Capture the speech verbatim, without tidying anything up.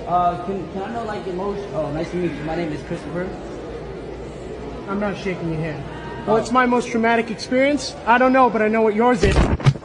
Uh, can, can I know like your most, oh, nice to meet you. My name is Christopher. I'm not shaking your hand. Well, it's my most traumatic experience. I don't know, but I know what yours is.